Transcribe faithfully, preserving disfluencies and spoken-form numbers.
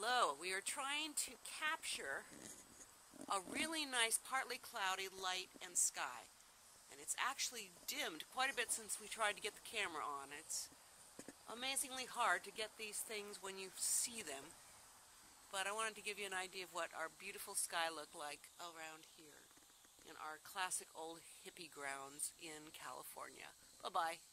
Hello, we are trying to capture a really nice partly cloudy light and sky. And it's actually dimmed quite a bit since we tried to get the camera on. It's amazingly hard to get these things when you see them. But I wanted to give you an idea of what our beautiful sky looked like around here in our classic old hippie grounds in California. Bye-bye.